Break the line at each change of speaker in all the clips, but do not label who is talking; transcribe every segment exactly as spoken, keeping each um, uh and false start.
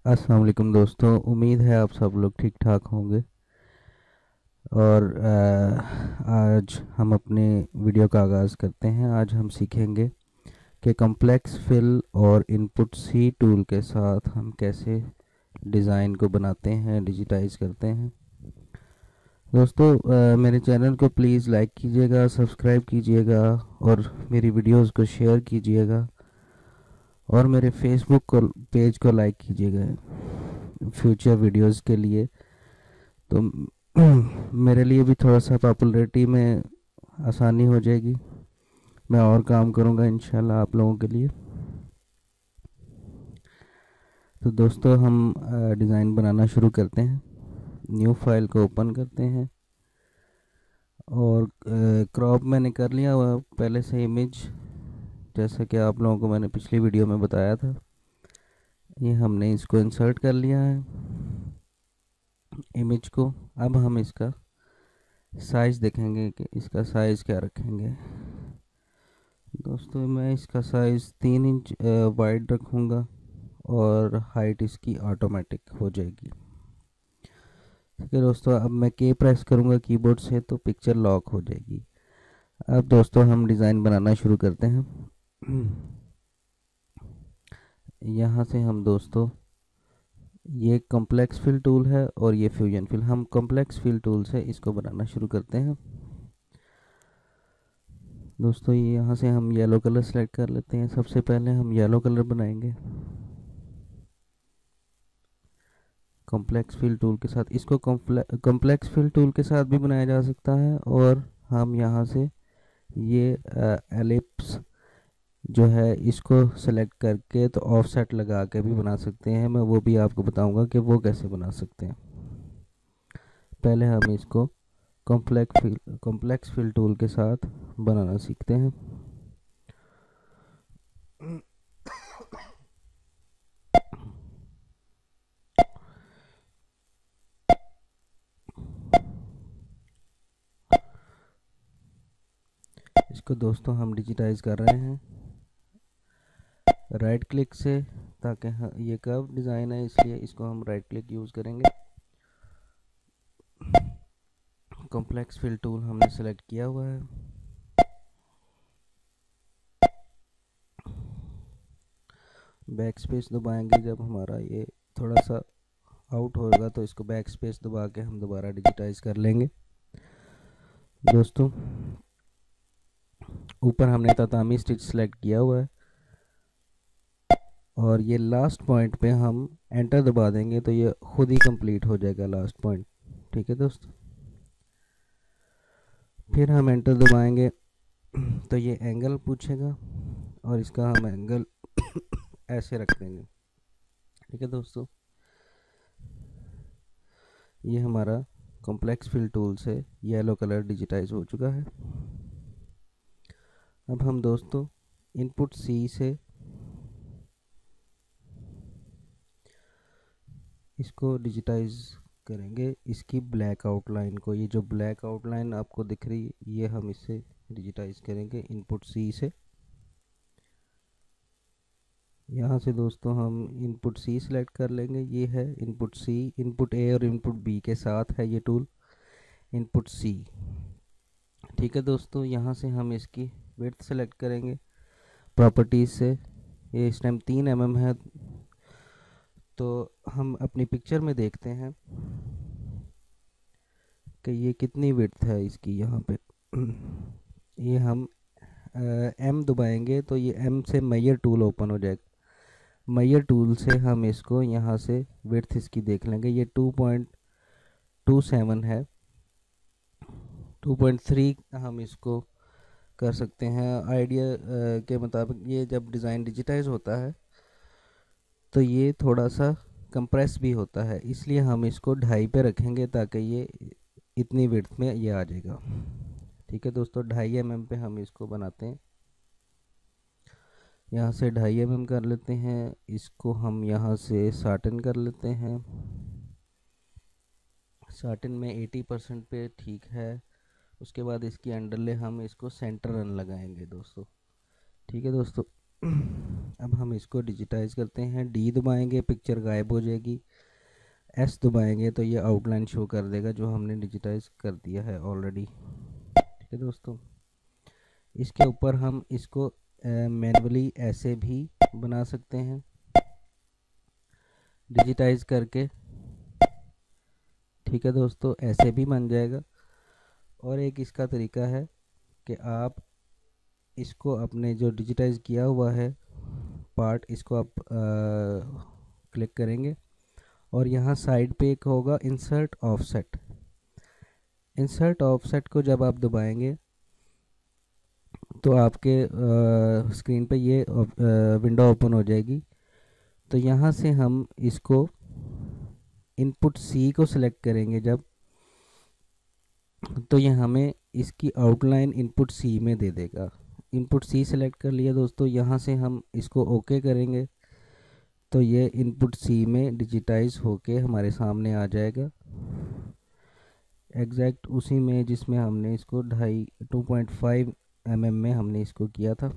अस्सलाम वालेकुम दोस्तों, उम्मीद है आप सब लोग ठीक ठाक होंगे। और अ, आज हम अपने वीडियो का आगाज़ करते हैं। आज हम सीखेंगे कि कॉम्प्लेक्स फिल और इनपुट सी टूल के साथ हम कैसे डिज़ाइन को बनाते हैं, डिजिटाइज करते हैं। दोस्तों, अ, मेरे चैनल को प्लीज़ लाइक कीजिएगा, सब्सक्राइब कीजिएगा और मेरी वीडियोस को शेयर कीजिएगा और मेरे फेसबुक को पेज को लाइक कीजिएगा फ्यूचर वीडियोस के लिए। तो मेरे लिए भी थोड़ा सा पॉपुलैरिटी में आसानी हो जाएगी। मैं और काम करूँगा इंशाल्लाह आप लोगों के लिए। तो दोस्तों, हम डिज़ाइन बनाना शुरू करते हैं। न्यू फाइल को ओपन करते हैं और क्रॉप मैंने कर लिया हुआ पहले से इमेज, जैसा कि आप लोगों को मैंने पिछली वीडियो में बताया था। ये हमने इसको इंसर्ट कर लिया है इमेज को। अब हम इसका साइज़ देखेंगे कि इसका साइज़ क्या रखेंगे। दोस्तों, मैं इसका साइज़ तीन इंच वाइड रखूँगा और हाइट इसकी ऑटोमेटिक हो जाएगी। ठीक है दोस्तों, अब मैं के प्रेस करूँगा कीबोर्ड से तो पिक्चर लॉक हो जाएगी। अब दोस्तों, हम डिज़ाइन बनाना शुरू करते हैं। यहाँ से हम दोस्तों, ये कॉम्प्लेक्स फिल टूल है और ये फ्यूजन फिल, हम कॉम्प्लेक्स फिल टूल से इसको बनाना शुरू करते हैं। दोस्तों, ये यहाँ से हम येलो कलर सेलेक्ट कर लेते हैं। सबसे पहले हम येलो कलर बनाएंगे कॉम्प्लेक्स फिल टूल के साथ। इसको कॉम्प्लेक्स फिल टूल के साथ भी बनाया जा सकता है और हम यहाँ से ये एलिप्स जो है इसको सेलेक्ट करके तो ऑफसेट लगा के भी बना सकते हैं। मैं वो भी आपको बताऊंगा कि वो कैसे बना सकते हैं। पहले हम इसको complex fill complex fill tool के साथ बनाना सीखते हैं। इसको दोस्तों हम डिजिटाइज कर रहे हैं राइट क्लिक से, ताकि ये कर्व डिज़ाइन है इसलिए इसको हम राइट क्लिक यूज़ करेंगे। कॉम्प्लेक्स फिल टूल हमने सेलेक्ट किया हुआ है। बैक स्पेस दबाएंगे जब हमारा ये थोड़ा सा आउट होगा तो इसको बैक स्पेस दबा के हम दोबारा डिजिटाइज कर लेंगे। दोस्तों, ऊपर हमने तातामी स्टिच सेलेक्ट किया हुआ है और ये लास्ट पॉइंट पे हम एंटर दबा देंगे तो ये खुद ही कंप्लीट हो जाएगा लास्ट पॉइंट। ठीक है दोस्तों, फिर हम एंटर दबाएंगे तो ये एंगल पूछेगा और इसका हम एंगल ऐसे रख देंगे। ठीक है दोस्तों, ये हमारा कॉम्प्लेक्स फिल टूल से येलो कलर डिजिटाइज हो चुका है। अब हम दोस्तों इनपुट सी से इसको डिजिटाइज करेंगे, इसकी ब्लैक आउटलाइन को। ये जो ब्लैक आउटलाइन आपको दिख रही है ये हम इससे डिजिटाइज करेंगे इनपुट सी से। यहाँ से दोस्तों हम इनपुट सी सिलेक्ट कर लेंगे। ये है इनपुट सी, इनपुट ए और इनपुट बी के साथ है ये टूल इनपुट सी। ठीक है दोस्तों, यहाँ से हम इसकी विड्थ सेलेक्ट करेंगे प्रॉपर्टीज से। ये इस टाइम तीन एम एम है तो हम अपनी पिक्चर में देखते हैं कि ये कितनी विड्थ है इसकी। यहाँ पे ये हम एम दबाएंगे तो ये एम से मेजर टूल ओपन हो जाएगा। मेजर टूल से हम इसको यहाँ से विड्थ इसकी देख लेंगे। ये टू पॉइंट टू सेवन है, टू पॉइंट थ्री हम इसको कर सकते हैं। आइडिया के मुताबिक ये जब डिज़ाइन डिजिटाइज होता है तो ये थोड़ा सा कंप्रेस भी होता है, इसलिए हम इसको ढाई पे रखेंगे ताकि ये इतनी विड्थ में ये आ जाएगा। ठीक है दोस्तों, ढाई एम एम पे हम इसको बनाते हैं। यहाँ से ढाई एम एम कर लेते हैं, इसको हम यहाँ से साटन कर लेते हैं। साटन में एटी परसेंट पे ठीक है। उसके बाद इसकी अंडरले हम इसको सेंटर रन लगाएंगे दोस्तों। ठीक है दोस्तों, अब हम इसको डिजिटाइज करते हैं। डी दबाएंगे, पिक्चर गायब हो जाएगी। एस दबाएंगे तो ये आउटलाइन शो कर देगा जो हमने डिजिटाइज कर दिया है ऑलरेडी। ठीक है दोस्तों, इसके ऊपर हम इसको मैनुअली ऐसे भी बना सकते हैं डिजिटाइज करके। ठीक है दोस्तों, ऐसे भी बन जाएगा। और एक इसका तरीका है कि आप इसको अपने जो डिजिटाइज किया हुआ है पार्ट, इसको आप क्लिक करेंगे और यहाँ साइड पे एक होगा इंसर्ट ऑफसेट। इंसर्ट ऑफसेट को जब आप दबाएंगे तो आपके स्क्रीन पे ये विंडो ओपन हो जाएगी। तो यहाँ से हम इसको इनपुट सी को सिलेक्ट करेंगे जब, तो ये हमें इसकी आउटलाइन इनपुट सी में दे देगा। इनपुट सी सिलेक्ट कर लिया दोस्तों। यहाँ से हम इसको ओके करेंगे तो ये इनपुट सी में डिजिटाइज होके हमारे सामने आ जाएगा, एग्जैक्ट उसी में जिसमें हमने इसको ढाई two point five M M में हमने इसको किया था।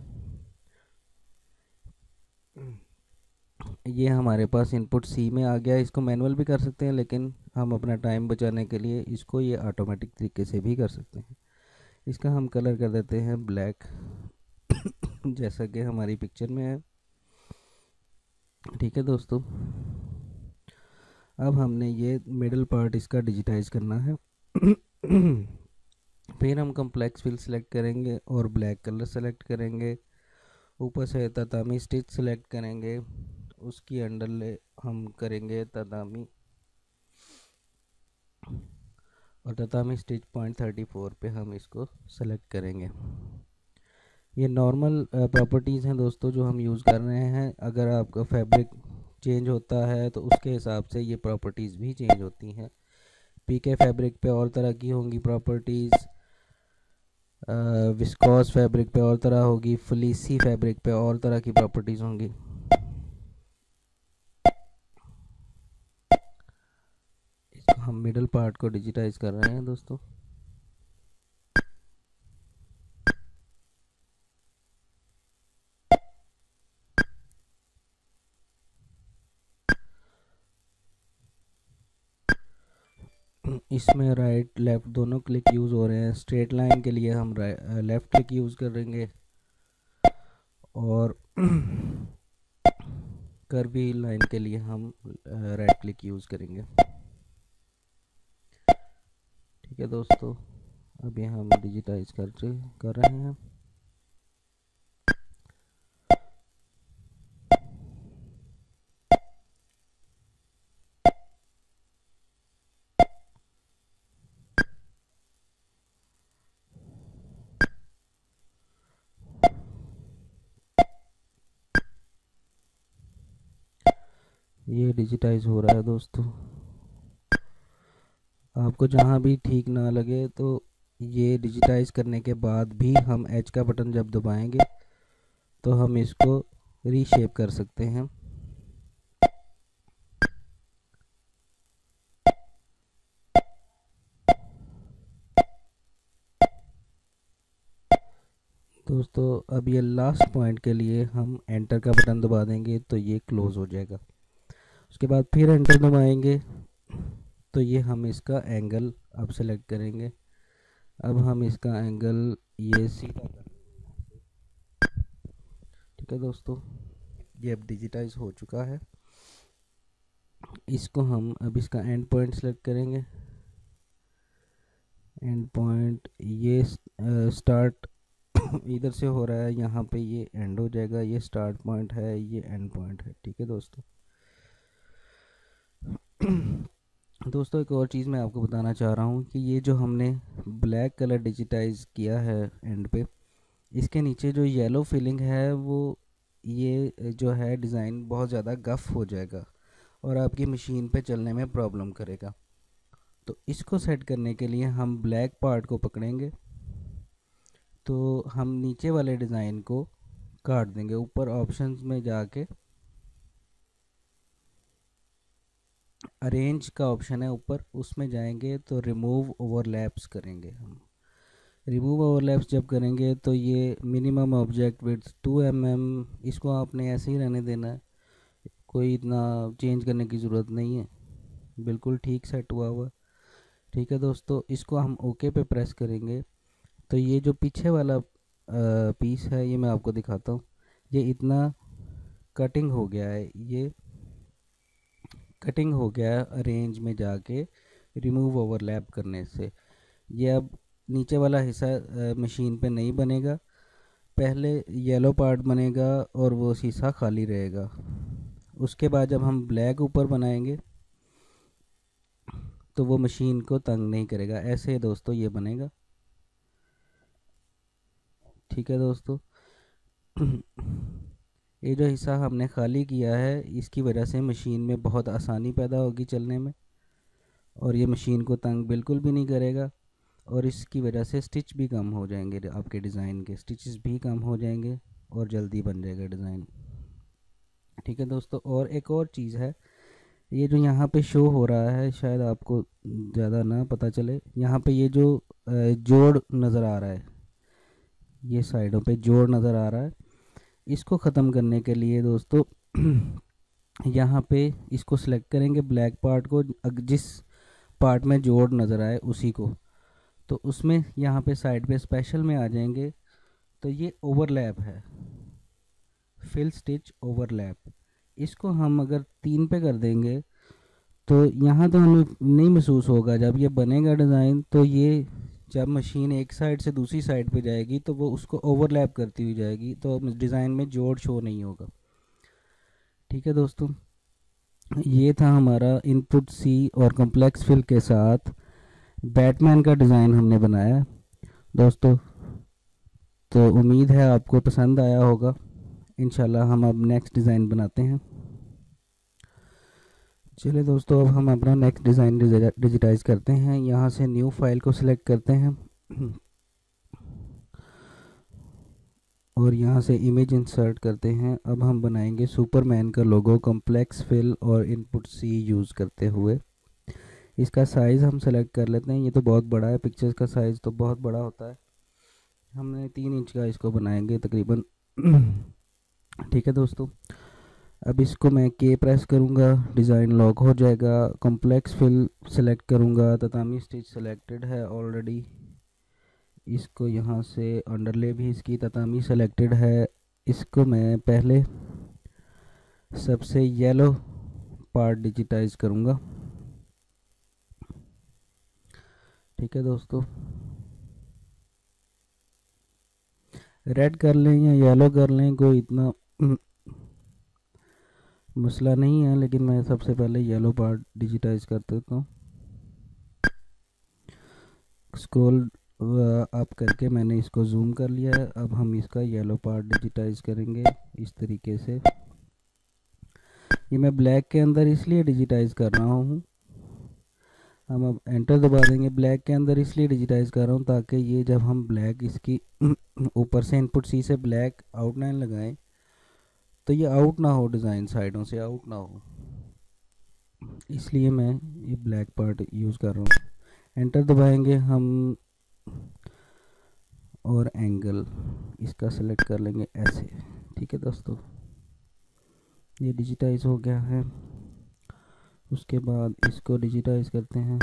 ये हमारे पास इनपुट सी में आ गया। इसको मैनुअल भी कर सकते हैं, लेकिन हम अपना टाइम बचाने के लिए इसको ये ऑटोमेटिक तरीके से भी कर सकते हैं। इसका हम कलर कर देते हैं ब्लैक जैसा कि हमारी पिक्चर में है। ठीक है दोस्तों, अब हमने ये मिडल पार्ट इसका डिजिटाइज करना है। फिर हम कम्प्लेक्स फिल सेलेक्ट करेंगे और ब्लैक कलर सेलेक्ट करेंगे। ऊपर से ततामी स्टिच सेलेक्ट करेंगे, उसकी अंडर ले हम करेंगे ततामी, और tatami stitch point thirty four पे हम इसको सेलेक्ट करेंगे। ये नॉर्मल प्रॉपर्टीज़ हैं दोस्तों जो हम यूज़ कर रहे हैं। अगर आपका फैब्रिक चेंज होता है तो उसके हिसाब से ये प्रॉपर्टीज़ भी चेंज होती हैं। पीके फैब्रिक पे और तरह की होंगी प्रॉपर्टीज़, विस्कोस फैब्रिक पे और तरह होगी, फ्लीसी फैब्रिक पे और तरह की प्रॉपर्टीज़ होंगी। इसको हम मिडल पार्ट को डिजिटाइज कर रहे हैं दोस्तों। इसमें राइट लेफ़्ट दोनों क्लिक यूज़ हो रहे हैं। स्ट्रेट लाइन के लिए हम लेफ़्ट क्लिक यूज़ करेंगे और कर्वी लाइन के लिए हम राइट क्लिक यूज़ करेंगे। ठीक है दोस्तों, अभी हम डिजिटाइज कर कर रहे हैं। ये डिजिटाइज हो रहा है दोस्तों। आपको जहाँ भी ठीक ना लगे तो ये डिजिटाइज करने के बाद भी हम एच का बटन जब दबाएंगे तो हम इसको रीशेप कर सकते हैं। दोस्तों अब ये लास्ट पॉइंट के लिए हम एंटर का बटन दबा देंगे तो ये क्लोज हो जाएगा। उसके बाद फिर एंटर दबाएंगे तो ये हम इसका एंगल अब सेलेक्ट करेंगे। अब हम इसका एंगल ये सीधा कर, ठीक है दोस्तों, ये अब डिजिटाइज हो चुका है। इसको हम अब इसका एंड पॉइंट सेलेक्ट करेंगे। एंड पॉइंट ये स्टार्ट इधर से हो रहा है, यहाँ पे ये एंड हो जाएगा। ये स्टार्ट पॉइंट है, ये एंड पॉइंट है। ठीक है दोस्तों। दोस्तों एक और चीज़ मैं आपको बताना चाह रहा हूँ कि ये जो हमने ब्लैक कलर डिजिटाइज किया है एंड पे, इसके नीचे जो येलो फिलिंग है वो ये जो है डिज़ाइन बहुत ज़्यादा गफ हो जाएगा और आपकी मशीन पे चलने में प्रॉब्लम करेगा। तो इसको सेट करने के लिए हम ब्लैक पार्ट को पकड़ेंगे तो हम नीचे वाले डिज़ाइन को काट देंगे। ऊपर ऑप्शंस में जाके अरेंज का ऑप्शन है ऊपर, उसमें जाएंगे तो रिमूव ओवरलैप्स करेंगे हम। रिमूव ओवरलैप्स जब करेंगे तो ये minimum object width two M M, इसको आपने ऐसे ही रहने देना है, कोई इतना चेंज करने की ज़रूरत नहीं है, बिल्कुल ठीक सेट हुआ हुआ। ठीक है दोस्तों, इसको हम ओके पे प्रेस करेंगे तो ये जो पीछे वाला पीस है ये मैं आपको दिखाता हूँ। ये इतना कटिंग हो गया है, ये कटिंग हो गया है अरेंज में जाके रिमूव ओवरलैप करने से। ये अब नीचे वाला हिस्सा मशीन पे नहीं बनेगा, पहले येलो पार्ट बनेगा और वो शीशा खाली रहेगा। उसके बाद जब हम ब्लैक ऊपर बनाएंगे तो वो मशीन को तंग नहीं करेगा। ऐसे दोस्तों ये बनेगा। ठीक है दोस्तों, ये जो हिस्सा हमने खाली किया है इसकी वजह से मशीन में बहुत आसानी पैदा होगी चलने में, और ये मशीन को तंग बिल्कुल भी नहीं करेगा, और इसकी वजह से स्टिच भी कम हो जाएंगे, आपके डिज़ाइन के स्टिचेस भी कम हो जाएंगे और जल्दी बन जाएगा डिज़ाइन। ठीक है दोस्तों, और एक और चीज़ है, ये जो यहाँ पे शो हो रहा है शायद आपको ज़्यादा ना पता चले, यहाँ पे ये जो जोड़ नज़र आ रहा है, ये साइडों पे जोड़ नज़र आ रहा है, इसको ख़त्म करने के लिए दोस्तों यहाँ पे इसको सिलेक्ट करेंगे ब्लैक पार्ट को, जिस पार्ट में जोड़ नज़र आए उसी को, तो उसमें यहाँ पे साइड पे स्पेशल में आ जाएंगे तो ये ओवरलैप है, फिल स्टिच ओवरलैप। इसको हम अगर तीन पे कर देंगे तो यहाँ तो हमें नहीं महसूस होगा, जब ये बनेगा डिज़ाइन तो ये जब मशीन एक साइड से दूसरी साइड पे जाएगी तो वो उसको ओवरलैप करती हुई जाएगी, तो डिज़ाइन में जोड़ शो नहीं होगा। ठीक है दोस्तों, ये था हमारा इनपुट सी और कॉम्प्लेक्स फिल के साथ बैटमैन का डिज़ाइन हमने बनाया दोस्तों। तो उम्मीद है आपको पसंद आया होगा। इंशाल्लाह हम अब नेक्स्ट डिज़ाइन बनाते हैं। चलिए दोस्तों, अब हम अपना नेक्स्ट डिज़ाइन डिजिटाइज करते हैं। यहाँ से न्यू फाइल को सिलेक्ट करते हैं और यहाँ से इमेज इंसर्ट करते हैं। अब हम बनाएंगे सुपरमैन का लोगो कॉम्प्लेक्स फिल और इनपुट सी यूज़ करते हुए। इसका साइज़ हम सेलेक्ट कर लेते हैं, ये तो बहुत बड़ा है, पिक्चर्स का साइज़ तो बहुत बड़ा होता है, हमने तीन इंच का इसको बनाएंगे तकरीबन। ठीक है दोस्तों, अब इसको मैं के प्रेस करूँगा, डिज़ाइन लॉक हो जाएगा। कॉम्प्लेक्स फिल सेलेक्ट करूँगा, ततामी स्टिच सेलेक्टेड है ऑलरेडी, इसको यहाँ से अंडरले भी इसकी ततामी सेलेक्टेड है। इसको मैं पहले सबसे येलो पार्ट डिजिटाइज करूँगा। ठीक है दोस्तों, रेड कर लें या येलो कर लें, कोई इतना मसला नहीं है, लेकिन मैं सबसे पहले येलो पार्ट डिजिटाइज कर देता हूँ। स्क्रॉल अप करके मैंने इसको जूम कर लिया है। अब हम इसका येलो पार्ट डिजिटाइज करेंगे इस तरीके से। ये मैं ब्लैक के अंदर इसलिए डिजिटाइज कर रहा हूँ, हम अब एंटर दबा देंगे। ब्लैक के अंदर इसलिए डिजिटाइज कर रहा हूँ ताकि ये जब हम ब्लैक इसकी ऊपर से इनपुट सी से ब्लैक आउटलाइन लगाएं तो ये आउट ना हो, डिज़ाइन साइडों से आउट ना हो, इसलिए मैं ये ब्लैक पार्ट यूज़ कर रहा हूँ। एंटर दबाएंगे हम और एंगल इसका सेलेक्ट कर लेंगे ऐसे। ठीक है दोस्तों, ये डिजिटाइज हो गया है। उसके बाद इसको डिजिटाइज करते हैं।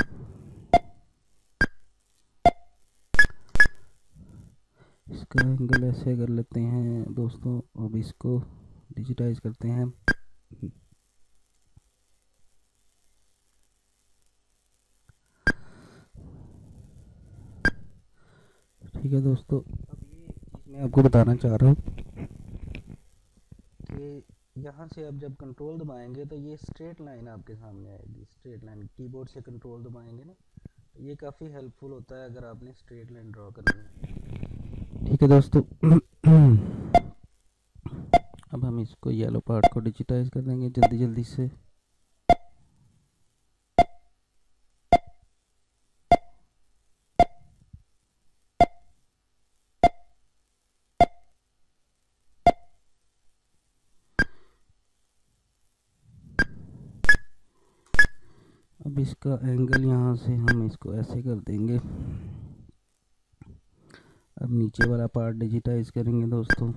इसका एंगल ऐसे कर लेते हैं दोस्तों। अब इसको डिजिटाइज करते हैं। ठीक है दोस्तों, अब ये चीज़ मैं आपको बताना चाह रहा हूँ कि यहाँ से अब जब कंट्रोल दबाएंगे तो ये स्ट्रेट लाइन आपके सामने आएगी। स्ट्रेट लाइन कीबोर्ड से कंट्रोल दबाएंगे ना, तो ये काफ़ी हेल्पफुल होता है अगर आपने स्ट्रेट लाइन ड्रॉ करनी है। ठीक है दोस्तों, अब हम इसको येलो पार्ट को डिजिटाइज कर देंगे जल्दी जल्दी से। अब इसका एंगल यहाँ से हम इसको ऐसे कर देंगे। अब नीचे वाला पार्ट डिजिटाइज करेंगे दोस्तों।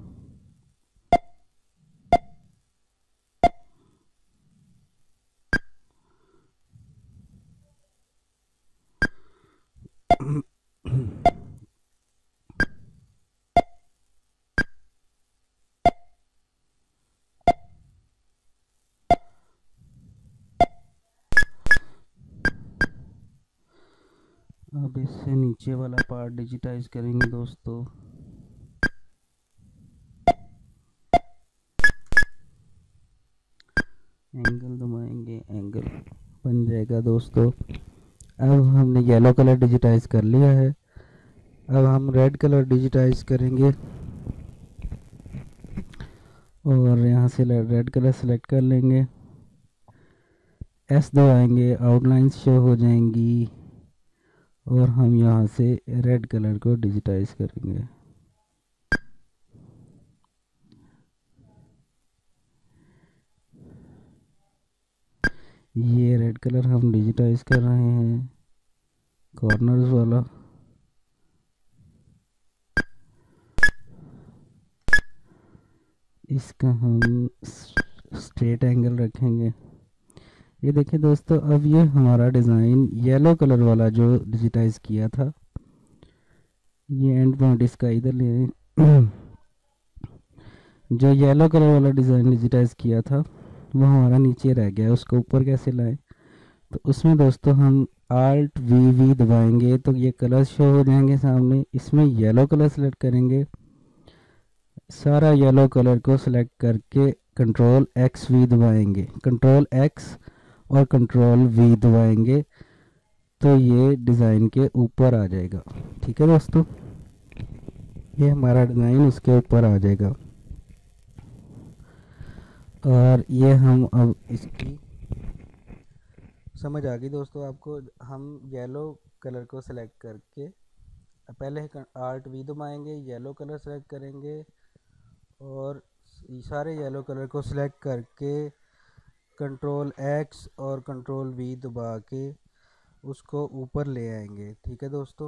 अब इससे नीचे वाला पार्ट डिजिटाइज करेंगे दोस्तों। एंगल दबाएंगे, एंगल बन जाएगा दोस्तों। अब हमने येलो कलर डिजिटाइज कर लिया है। अब हम रेड कलर डिजिटाइज करेंगे और यहाँ से रेड कलर सेलेक्ट कर लेंगे, एस दबाएंगे, आउटलाइंस शो हो जाएंगी और हम यहाँ से रेड कलर को डिजिटाइज करेंगे। ये रेड कलर हम डिजिटाइज कर रहे हैं, कॉर्नर्स वाला। इसका हम स्ट्रेट एंगल रखेंगे। ये देखिए दोस्तों, अब ये हमारा डिज़ाइन येलो कलर वाला जो डिजिटाइज किया था, ये एंड पॉइंट इसका इधर ले जो येलो कलर वाला डिज़ाइन डिजिटाइज किया था वो हमारा नीचे रह गया, उसको ऊपर कैसे लाएं? तो उसमें दोस्तों हम आल्ट वी वी दबाएंगे तो ये कलर शो हो जाएंगे सामने। इसमें येलो कलर सेलेक्ट करेंगे, सारा येलो कलर को सिलेक्ट करके कंट्रोल एक्स वी दबाएंगे, कंट्रोल एक्स और कंट्रोल वी दबाएंगे तो ये डिज़ाइन के ऊपर आ जाएगा। ठीक है दोस्तों, ये हमारा डिज़ाइन उसके ऊपर आ जाएगा। और ये हम अब इसकी समझ आ गई दोस्तों आपको। हम येलो कलर को सिलेक्ट करके पहले आल्ट वी दबाएंगे, येलो कलर सेलेक्ट करेंगे और सारे येलो कलर को सिलेक्ट करके कंट्रोल एक्स और कंट्रोल वी दबा के उसको ऊपर ले आएंगे। ठीक है दोस्तों,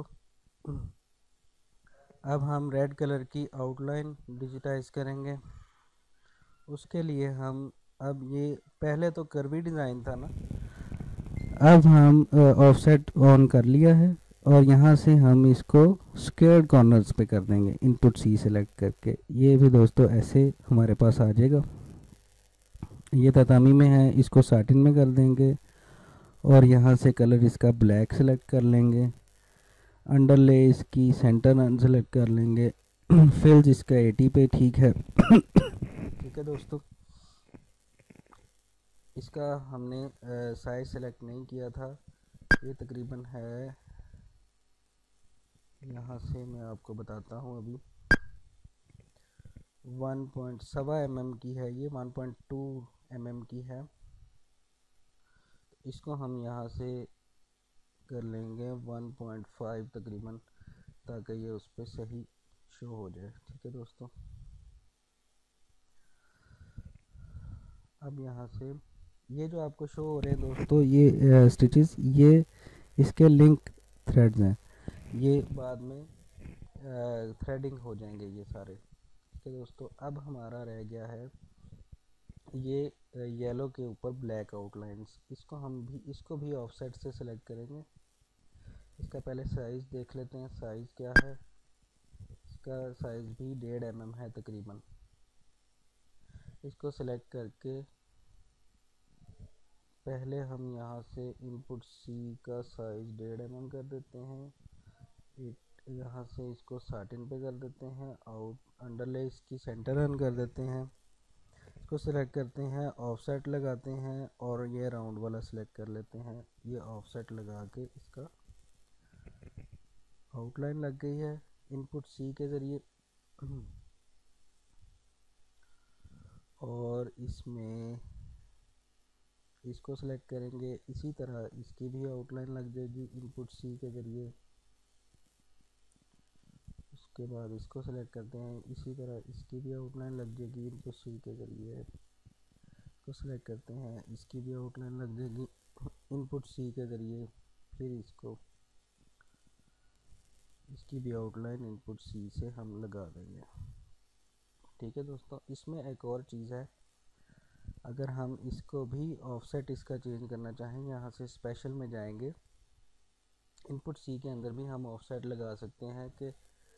अब हम रेड कलर की आउटलाइन डिजिटाइज करेंगे। उसके लिए हम अब ये पहले तो कर्वी डिज़ाइन था ना, अब हम ऑफसेट ऑन कर लिया है और यहाँ से हम इसको स्क्वायर्ड कॉर्नर्स पे कर देंगे, इनपुट सी सेलेक्ट करके। ये भी दोस्तों ऐसे हमारे पास आ जाएगा। ये ततामी में है, इसको साटिन में कर देंगे और यहाँ से कलर इसका ब्लैक सेलेक्ट कर लेंगे, अंडरले इसकी सेंटर अनसेलेक्ट कर लेंगे, फिल्स इसका एटी पे ठीक है। ठीक है दोस्तों, इसका हमने साइज सेलेक्ट नहीं किया था, ये तकरीबन है, यहाँ से मैं आपको बताता हूँ, अभी वन पॉइंट सवा एम एम की है, ये one point two M M की है। इसको हम यहाँ से कर लेंगे वन पॉइंट फाइव तकरीबन, ताकि ये उस पर सही शो हो जाए। ठीक है दोस्तों, अब यहाँ से ये जो आपको शो हो रहे हैं दोस्तों, ये स्टिचेस, ये इसके लिंक थ्रेड्स हैं, ये बाद में थ्रेडिंग हो जाएंगे ये सारे। ठीक है दोस्तों, अब हमारा रह गया है ये येलो के ऊपर ब्लैक आउटलाइंस। इसको हम भी इसको भी ऑफसेट से सिलेक्ट करेंगे। इसका पहले साइज़ देख लेते हैं, साइज़ क्या है। इसका साइज़ भी डेढ़ एम एम है तकरीबन। इसको सिलेक्ट करके पहले हम यहाँ से इनपुट सी का साइज़ डेढ़ एम एम कर देते हैं, यहाँ से इसको साटिन पे कर देते हैं, आउट अंडरले इसकी सेंटर रन कर देते हैं, इसको सिलेक्ट करते हैं, ऑफसेट लगाते हैं और ये राउंड वाला सिलेक्ट कर लेते हैं। ये ऑफसेट लगा के इसका आउटलाइन लग गई है इनपुट सी के ज़रिए। और इसमें इसको सिलेक्ट करेंगे, इसी तरह इसकी भी आउटलाइन लग जाएगी इनपुट सी के ज़रिए। उसके बाद इसको सिलेक्ट करते हैं, इसी तरह इसकी भी आउटलाइन लग जाएगी इनपुट सी के ज़रिए। इसको सिलेक्ट करते हैं, इसकी भी आउटलाइन लग जाएगी इनपुट सी के ज़रिए। फिर इसको इसकी भी आउटलाइन इनपुट सी से हम लगा देंगे। ठीक है दोस्तों, इसमें एक और चीज़ है, अगर हम इसको भी ऑफसेट इसका चेंज करना चाहें, यहाँ से स्पेशल में जाएंगे, इनपुट सी के अंदर भी हम ऑफसेट लगा सकते हैं कि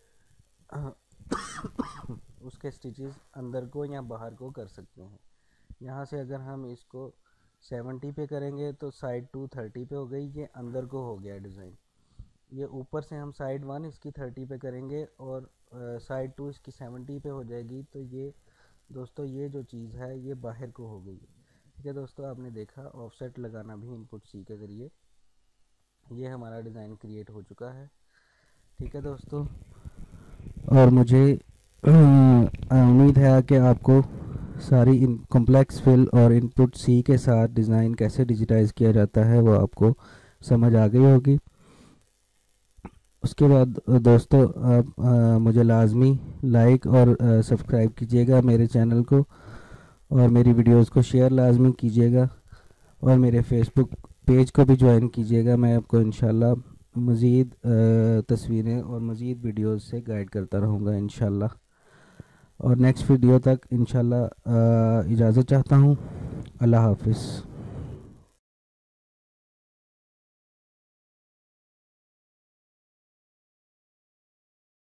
उसके स्टिचेस अंदर को या बाहर को कर सकते हैं। यहाँ से अगर हम इसको सेवेंटी पे करेंगे तो साइड टू थर्टी पे हो गई, ये अंदर को हो गया डिज़ाइन। ये ऊपर से हम साइड वन इसकी थर्टी पे करेंगे और साइड टू इसकी सेवेंटी पे हो जाएगी, तो ये दोस्तों ये जो चीज़ है ये बाहर को हो गई। ठीक है दोस्तों, आपने देखा ऑफसेट लगाना भी इनपुट सी के ज़रिए। ये हमारा डिज़ाइन क्रिएट हो चुका है। ठीक है दोस्तों, और मुझे उम्मीद है कि आपको सारी इन कॉम्प्लेक्स फिल और इनपुट सी के साथ डिज़ाइन कैसे डिजिटाइज़ किया जाता है वो आपको समझ आ गई होगी। उसके बाद दोस्तों आप आ, मुझे लाजमी लाइक और सब्सक्राइब कीजिएगा मेरे चैनल को, और मेरी वीडियोस को शेयर लाजमी कीजिएगा, और मेरे फेसबुक पेज को भी ज्वाइन कीजिएगा। मैं आपको इंशाल्लाह मज़ीद तस्वीरें और मज़ीद वीडियोस से गाइड करता रहूँगा इंशाल्लाह। और नेक्स्ट वीडियो तक इंशाल्लाह इजाज़त चाहता हूँ। अल्लाह हाफिज़।